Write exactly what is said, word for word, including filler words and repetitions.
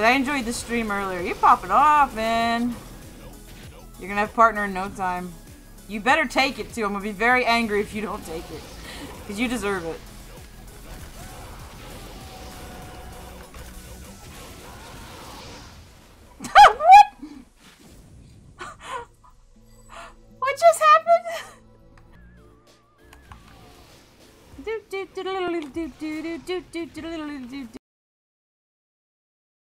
Like, I enjoyed the stream earlier. You pop it off, man. You're gonna have a partner in no time. You better take it, too. I'm gonna be very angry if you don't take it. Because you deserve it. What? What just happened? do do do do do do do do do do do do.